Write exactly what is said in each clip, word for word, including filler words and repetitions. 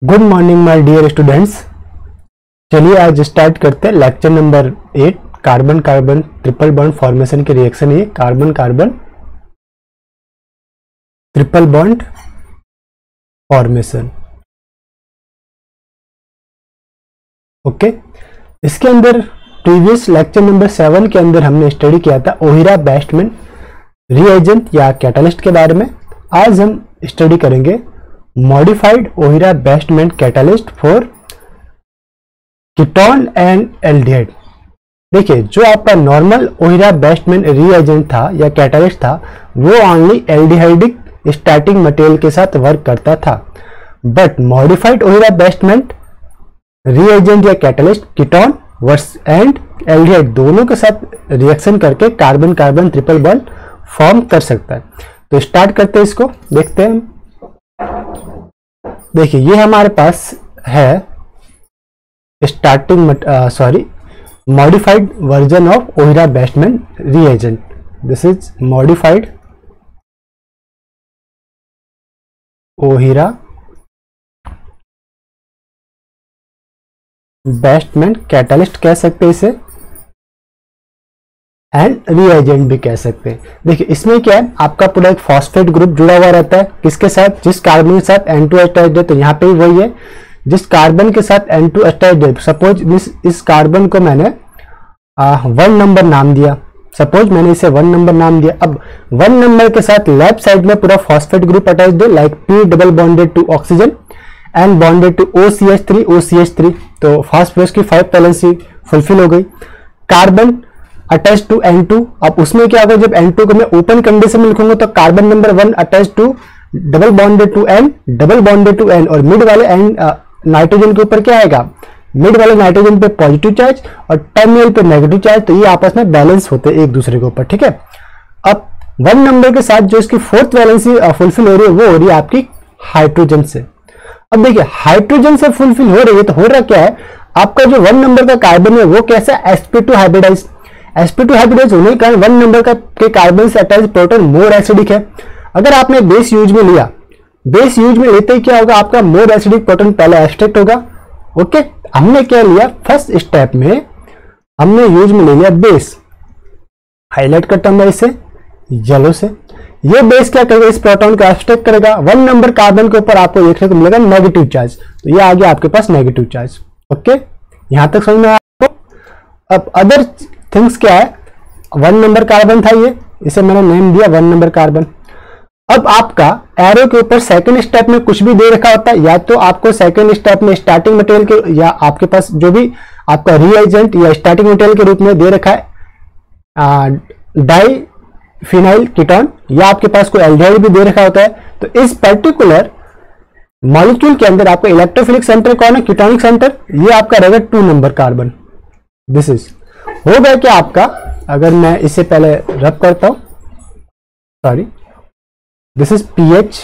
Good morning my dear students. चलिए आज start करते हैं lecture number eight, carbon carbon triple bond formation की रिएक्शन। ये carbon carbon triple bond formation. Okay, इसके अंदर प्रीवियस लेक्चर नंबर सेवन के अंदर हमने स्टडी किया था ओहिरा बेस्टमैन रिएजेंट या कैटालिस्ट के बारे में। आज हम स्टडी करेंगे modified Ohira Bestmann catalyst for ketone and aldehyde. देखिए, जो आपका नॉर्मल ओहिरा बेस्टमैन रिएजेंट था या कैटालिस्ट था वो ओनली एल्डिहाइडिक स्टार्टिंग मटेरियल के साथ वर्क करता था, but modified Ohira Bestmann reagent या catalyst ketone versus and aldehyde दोनों के साथ रिएक्शन करके carbon carbon triple bond form कर सकता है। तो स्टार्ट करते हैं, इसको देखते हैं। देखिए, ये हमारे पास है starting sorry modified version of Ohira Bestmann reagent. This is modified Ohira Bestmann catalyst कह सकते हैं इसे, एंड रिएजेंट भी कह सकते हैं। देखिए, इसमें क्या है, आपका पूरा एक फॉस्फेट ग्रुप जुड़ा हुआ रहता है। किसके साथ? जिस कार्बन के साथ एन टू अटैच्ड है, तो यहाँ पे भी वही है। जिस कार्बन के साथ एन टू अटैच्ड है, सपोज इस, इस कार्बन को मैंने आ, वन नंबर नाम दिया। सपोज मैंने इसे वन नंबर नाम दिया। अब वन नंबर के साथ लेफ्ट साइड में पूरा फॉस्फेट ग्रुप अटैच्ड है, like P double bonded to oxygen and bonded to O C H three O C H three. तो फास्फोरस की फाइव वैलेंसी फुलफिल हो गई। Carbon attach to N two, अब उसमें क्या होगा, जब एन टू को मैं ओपन कंडीशन में लिखूंगा तो carbon number one attach to double bonded to N double bonded to N, और मिड वाले एन नाइट्रोजन के ऊपर क्या आएगा, मिड वाले नाइट्रोजन पे पॉजिटिव चार्ज और टर्मिनल पे नेगेटिव चार्ज। तो ये आपस में बैलेंस होते हैं एक दूसरे के ऊपर, ठीक है। अब वन नंबर के साथ जो इसकी फोर्थ वैलेंसी फुलफिल हो रही है वो हो रही है आपकी हाइड्रोजन से। अब देखिए, हाइड्रोजन से फुलफिल हो रही है तो हो रहा क्या है, आपका जो वन नंबर का कार्बन है वो कैसा S P two hybridise. S P two hybridise होने के कारण वन नंबर का के कार्बन से अटैच प्रोटॉन मोर एसिडिक है। अगर आपने बेस यूज में लिया, बेस यूज में लेते ही क्या होगा, आपका मोर एसिडिक प्रोटॉन पहले एब्स्ट्रैक्ट होगा। ओके, हमने क्या लिया, फर्स्ट स्टेप में हमने यूज में ले लिया बेस। हाईलाइट करता हूं मैं इसे येलो से। ये बेस क्या करेगा, इस प्रोटॉन को एब्स्ट्रैक्ट करेगा। वन नंबर कार्बन के ऊपर आपको देखने को मिलेगा नेगेटिव चार्ज, तो ये आ गया आपके पास नेगेटिव चार्ज। ओके, यहां तक समझ में आया आपको। अब अदर थिंग्स क्या है, वन नंबर कार्बन था ये, इसे मैंने नेम दिया वन नंबर कार्बन। अब आपका एरो के ऊपर सेकंड स्टेप में कुछ भी दे रखा होता है, या तो आपको सेकंड स्टेप में स्टार्टिंग मटेरियल के, या आपके पास जो भी आपका रिएजेंट या स्टार्टिंग मटेरियल के रूप में दे रखा है डाई फिनाइल कीटोन, या आपके पास कोई एल्डिहाइड भी दे रखा होता है। तो इस पर्टिकुलर मॉलिक्यूल के अंदर आपका इलेक्ट्रोफिलिक सेंटर कौन है, कीटोनिक सेंटर, ये आपका रहेगा two number carbon. This is हो गया क्या आपका, अगर मैं इसे पहले रब करता हूं, sorry, this is PH.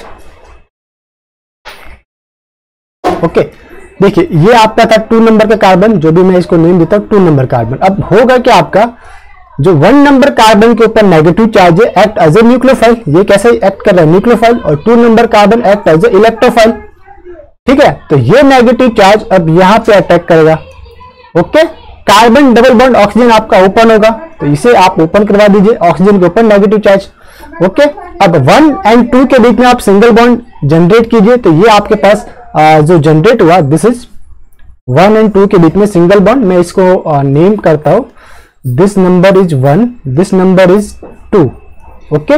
Okay, देखिए ये आपका था टू नंबर का कार्बन, जो भी मैं इसको नेम देता हूं टू नंबर कार्बन। अब होगा क्या, आपका जो वन नंबर कार्बन के ऊपर नेगेटिव चार्ज है एक्ट एज ए न्यूक्लियोफाइल। ये कैसे एक्ट कर रहा है, न्यूक्लियोफाइल, और two number carbon act as a electrophile, ठीक है। तो ये नेगेटिव चार्ज अब यहां पे अटैक करेगा। Okay, carbon double bond oxygen आपका ओपन होगा, तो इसे आप ओपन करवा दीजिए, ऑक्सीजन के ऊपर नेगेटिव चार्ज। ओके, अब वन एंड टू के बीच में आप सिंगल बॉन्ड जनरेट कीजिए, तो ये आपके पास आ, जो जनरेट हुआ, this is one and two के बीच में सिंगल बॉन्ड। मैं इसको नेम करता हूं, this number is one, this number is two. Okay,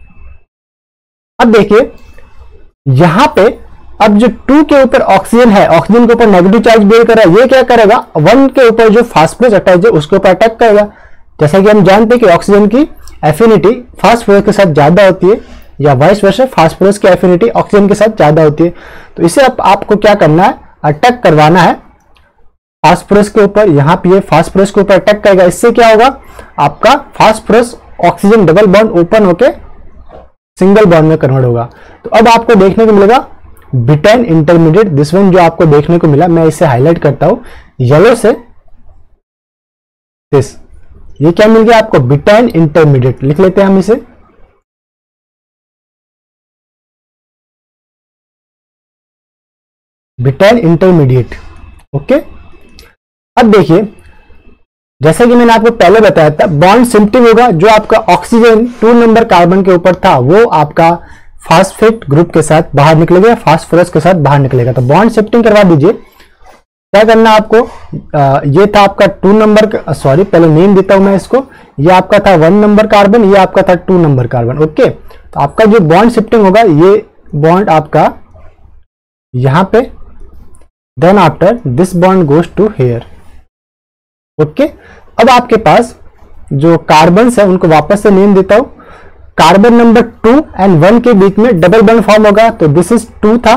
अब देखिए यहां पे अब जो टू के ऊपर ऑक्सीजन है, ऑक्सीजन के ऊपर नेगेटिव चार्ज बेयर कर रहा है, ये क्या करेगा, वन के ऊपर जो फास्फोरस अटैच है उसके ऊपर अटैक करेगा। जैसा कि हम जानते हैं कि ऑक्सीजन की एफिनिटी फास्फोरस के साथ ज्यादा होती है, या वाइस वर्सा फास्फोरस की एफिनिटी ऑक्सीजन के साथ ज्यादा होती है। तो इसे आप, आपको क्या करना है, अटैक करवाना है फास्फोरस के ऊपर। यहां पे ये फास्फोरस के ऊपर अटैक करेगा, इससे क्या होगा, आपका phosphorus oxygen double bond open होके सिंगल बॉन्ड में कन्वर्ट होगा। तो अब आपको देखने को मिलेगा बिटाइन इंटरमीडिएट, दिस वन जो आपको देखने को मिला, मैं इसे हाईलाइट करता हूं येलो से, दिस, ये क्या मिल गया आपको, बिटाइन इंटरमीडिएट। लिख लेते हैं हम इसे, ब्यूटाइल इंटरमीडिएट। ओके, अब देखिए जैसा कि मैंने आपको पहले बताया था, बॉन्ड शिफ्टिंग होगा। जो आपका ऑक्सीजन टू नंबर कार्बन के ऊपर था वो आपका फास्फेट ग्रुप के साथ बाहर निकलेगा, फास्फोरस के साथ बाहर निकलेगा। तो बॉन्ड शिफ्टिंग करवा दीजिए। क्या करना आपको, आ, ये था आपका टू नंबर, सॉरी पहले नेम देता हूं मैं इसको। ये आपका था वन नंबर कार्बन, ये आपका था टू नंबर कार्बन। ओके, तो आपका जो बॉन्ड शिफ्टिंग होगा, ये बॉन्ड आपका यहां पे, then after this bond goes to here. Okay, अब आपके पास जो कार्बन है उनको वापस से नेम देता हूं। Carbon number two and one के बीच में डबल बॉन्ड फॉर्म होगा, तो दिस इज टू था,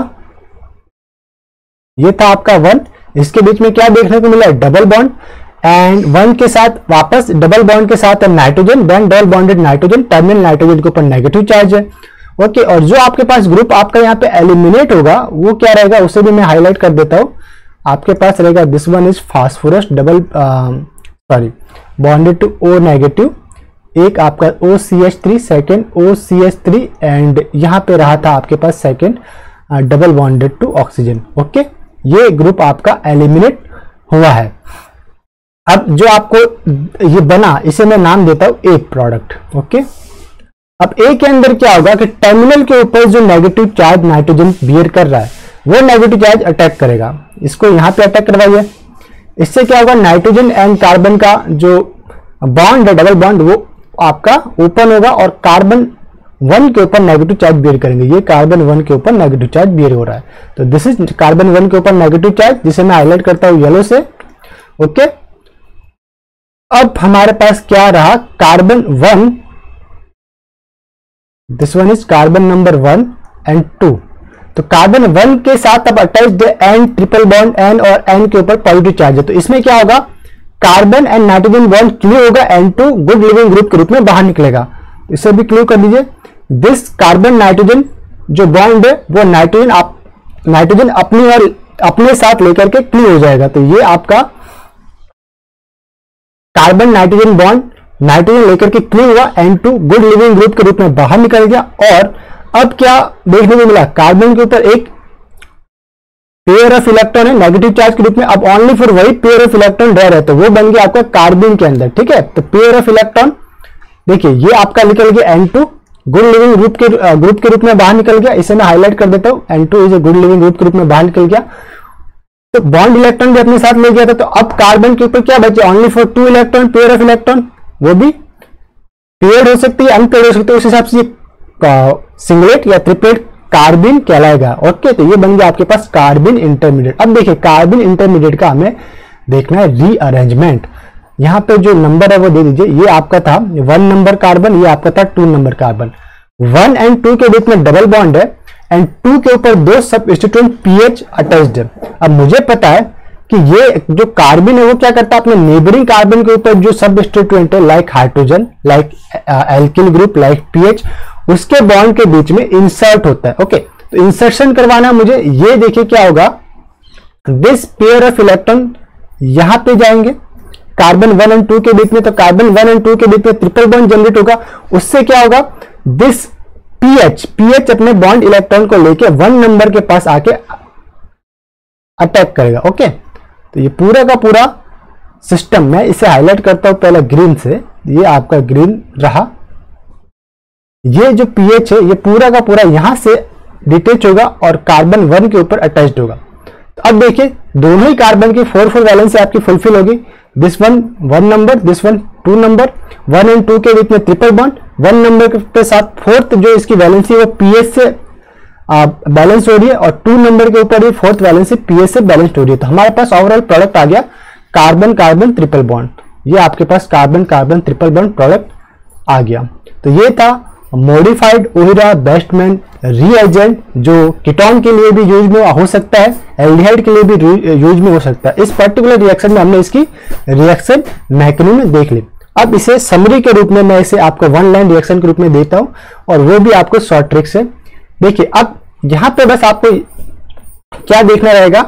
ये था आपका वन। इसके बीच में क्या देखने को मिला, डबल बॉन्ड, एंड वन के साथ वापस डबल बॉन्ड के साथ nitrogen, then double bonded nitrogen, terminal nitrogen के ऊपर नेगेटिव चार्ज है। ओके, और जो आपके पास ग्रुप आपका यहाँ पे एलिमिनेट होगा वो क्या रहेगा, उसे भी मैं हाईलाइट कर देता हूं। आपके पास रहेगा this one is phosphorus double sorry bonded to O negative, एक आपका O C H three, second O C H three, and यहां पे रहा था आपके पास second double bonded to oxygen. Okay, ये ग्रुप आपका एलिमिनेट हुआ है। अब जो आपको ये बना, इसे मैं नाम देता हूं ए प्रोडक्ट। ओके, अब ए के अंदर क्या होगा कि टर्मिनल के ऊपर जो नेगेटिव चार्ज नाइट्रोजन बियर कर रहा है वो नेगेटिव चार्ज अटैक करेगा। इसको यहां पे अटैक करवाइए। इससे क्या होगा, नाइट्रोजन एंड कार्बन का जो बॉन्ड है, डबल बॉन्ड, वो आपका ओपन होगा और कार्बन वन के ऊपर नेगेटिव चार्ज बियर करेंगे। ये कार्बन वन के ऊपर नेगेटिव चार्ज बियर हो रहा है, तो दिस इज कार्बन वन के ऊपर नेगेटिव चार्ज, जिसे मैं हाईलाइट करता हूं येलो से। ओके, अब हमारे पास क्या रहा, carbon one, this one is carbon number one and two. तो कार्बन वन के साथ अब attached N triple bond N, और एन के ऊपर पॉजिटिव चार्ज है। तो इसमें क्या होगा, carbon and nitrogen bond clear होगा, N two good leaving group के रूप में बाहर निकलेगा। इसे भी क्लियर कर दीजिए। दिस कार्बन नाइट्रोजन जो बॉन्ड है वो नाइट्रोजन आप नाइट्रोजन अपनी और अपने साथ लेकर के क्लियर हो जाएगा। तो ये आपका कार्बन नाइट्रोजन बॉन्ड नाइट्रोजन लेकर के क्लियर हुआ, N two good leaving group के रूप में बाहर निकल गया। और अब क्या देखने को मिला, कार्बन के ऊपर एक पेयर ऑफ इलेक्ट्रॉन है नेगेटिव चार्ज के रूप में। अब ओनली फॉर वही पेयर ऑफ इलेक्ट्रॉन रह रहे, तो वो बन गया आपका कार्बन के अंदर। ठीक है, तो पेयर ऑफ इलेक्ट्रॉन देखिए ये आपका निकल गया N two good leaving group के ग्रुप के रूप में बाहर निकल गया। इसे मैं हाईलाइट कर देता हूं, N two is a good leaving group के रूप में बाहर निकल गया। तो बॉन्ड इलेक्ट्रॉन भी अपने साथ ले गया था। तो अब कार्बन के ऊपर क्या बचे, only for two electron, pair of electron, वो भी पेयर हो सकती है, अनपेयर हो सकती है। उस हिसाब से सिंगलेट या ट्रिपलेट कार्बिन कहलाएगा। ओके, तो ये बन गया आपके पास कार्बिन इंटरमीडिएट। अब देखिए कार्बिन इंटरमीडिएट का हमें देखना है रीअरेंजमेंट। यहां पे जो नंबर है वो दे दीजिए। ये आपका था वन नंबर कार्बन, ये आपका था two number carbon. One and two के बीच में डबल बॉन्ड है, एंड टू के ऊपर दो सबस्टिट्यूएंट पीएच अटैच्ड है। अब मुझे पता है कि ये जो कार्बन है वो क्या करता है, अपने नेबरिंग कार्बन के ऊपर जो सबस्टिट्यूएंट है, like hydrogen, like alkyl group, like PH, उसके बॉन्ड के बीच में इंसर्ट होता है। ओके, तो इंसर्शन करवाना मुझे, ये देखिए क्या होगा, दिस पेयर ऑफ इलेक्ट्रॉन यहां पे जाएंगे कार्बन वन एंड टू के बीच में। तो कार्बन वन एंड टू के बीच में ट्रिपल बॉन्ड जनरेट होगा। उससे क्या होगा, दिस पीएच पीएच अपने बॉन्ड इलेक्ट्रॉन को लेके वन नंबर के पास आके अटैक करेगा। ओके, तो ये पूरा का पूरा सिस्टम, मैं इसे हाईलाइट करता हूं पहले ग्रीन से। ये आपका ग्रीन रहा। ये जो पीएच है ये पूरा का पूरा यहां से डिटेच होगा और कार्बन वन के ऊपर अटैच्ड होगा। तो अब देखिए दोनों ही कार्बन की फोर फोर वैलेंसी आपकी फुलफिल होगी। This one one number, this one two number, one and two के बीच में ट्रिपल बॉन्ड, वन नंबर के साथ फोर्थ जो इसकी वैलेंसी है वो पीएच से बैलेंस हो रही है, और टू नंबर के ऊपर ये फोर्थ वैलेंसी पीएच से बैलेंस हो रही है। तो हमारे पास ओवरऑल प्रोडक्ट आ गया कार्बन कार्बन ट्रिपल बॉन्ड। ये आपके पास carbon carbon triple bond product आ गया। तो ये था मॉडिफाइड ओहिरा बेस्टमैन रीएजेंट, जो कीटोन के लिए भी यूज में हो सकता है, एल्डिहाइड के लिए भी यूज में हो सकता है। इस पर्टिकुलर रिएक्शन में हमने इसकी रिएक्शन मैकेनिज्म देख ली। अब इसे समरी के रूप में मैं इसे आपको वन लाइन रिएक्शन के रूप में देता हूं, और वो भी आपको शॉर्ट ट्रिक से। देखिए अब यहां पे बस आपको क्या देखना रहेगा,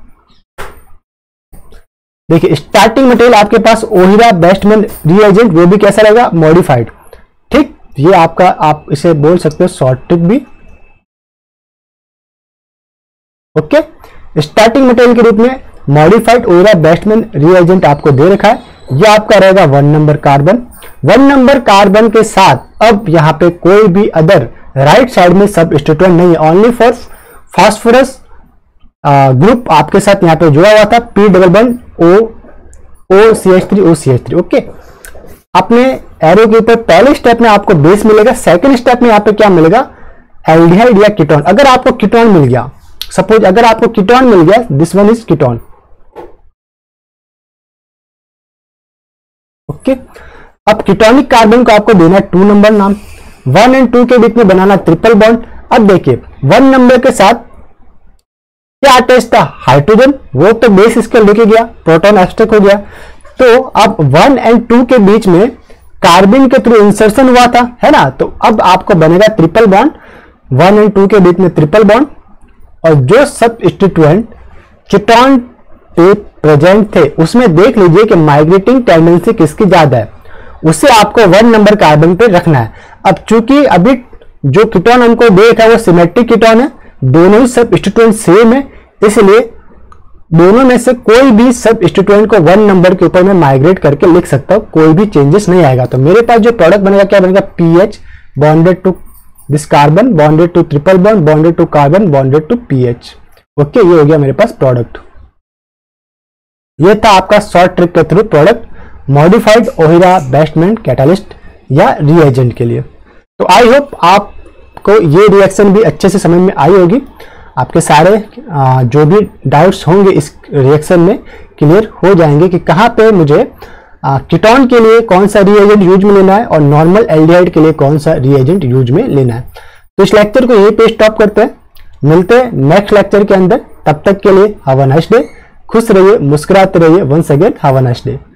देखिए स्टार्टिंग मटेरियल आपके पास ओहिरा बेस्टमैन रीएजेंट, वो भी कैसा रहेगा, मॉडिफाइड। ठीक, ये आपका, आप इसे बोल सकते हो शॉर्ट ट्रिक भी। ओके, स्टार्टिंग मटेरियल के रूप में मॉडिफाइड ओइरा बेस्टमैन रिएजेंट आपको दे रखा है, यह आपका रहेगा one number carbon. One number carbon के साथ अब यहाँ पे कोई भी अदर राइट साइड में सबस्टिट्यूएंट नहीं है, ओनली फॉर फास्फोरस ग्रुप आपके साथ यहाँ पे जुड़ा हुआ था, P double bond O O C H three O C H three. Okay, अपने एरो के ऊपर पहले स्टेप में आपको बेस मिलेगा, सेकंड स्टेप में यहाँ पे क्या मिलेगा, एल्डिहाइड या कीटोन। अगर आपको कीटोन मिल गया, सपोज अगर आपको कीटोन मिल गया, this one is ketone. Okay, अब कीटोनिक कार्बन को आपको देना है टू नंबर नाम, वन एंड टू के बीच में बनाना ट्रिपल बॉन्ड। अब देखिए वन नंबर के साथ क्या अटैच था, हाइड्रोजन, वो तो बेस इसके लेके गया, प्रोटॉन एब्स्ट्रैक्ट हो गया। तो अब वन एंड टू के बीच में कार्बन के थ्रू इंसर्शन हुआ था, है ना, तो अब आपको बनेगा triple bond, one and two के बीच में ट्रिपल बॉन्ड। और जो सबस्टिट्यूएंट कीटोन पे प्रेजेंट थे उसमें देख लीजिए कि माइग्रेटिंग टेंडेंसी किसकी ज्यादा है, उसे आपको वन नंबर कार्बन पे रखना है। अब चूंकि अभी जो कीटोन हमको देखा वो सिमेट्रिक कीटोन है, दोनों ही सबस्टिट्यूएंट सेम है, इसलिए दोनों में से कोई भी सबस्टिट्यूएंट को वन नंबर के ऊपर में माइग्रेट करके लिख सकता हूं, कोई भी चेंजेस नहीं आएगा। तो मेरे पास जो प्रोडक्ट बनेगा क्या बनेगा, PH bonded to this carbon, bonded to triple bond, bonded to carbon, bonded to PH. Okay, ये हो गया मेरे पास प्रोडक्ट। ये था आपका शॉर्ट ट्रिक के through product modified Ohira Bestmann catalyst या रिएजेंट के लिए। तो आई होप आपको ये रिएक्शन भी अच्छे से समझ में आई होगी, आपके सारे जो भी डाउट्स होंगे इस रिएक्शन में क्लियर हो जाएंगे कि कहाँ पे मुझे कीटोन के लिए कौन सा रिएजेंट यूज में लेना है और नॉर्मल एल्डिहाइड के लिए कौन सा रिएजेंट यूज में लेना है। तो इस लेक्चर को यहीं पे स्टॉप करते हैं, मिलते हैं नेक्स्ट लेक्चर के अंदर। तब तक के लिए हैव अ नाइस डे, खुश रहिए, मुस्कुराते रहिए। Once again have a nice day.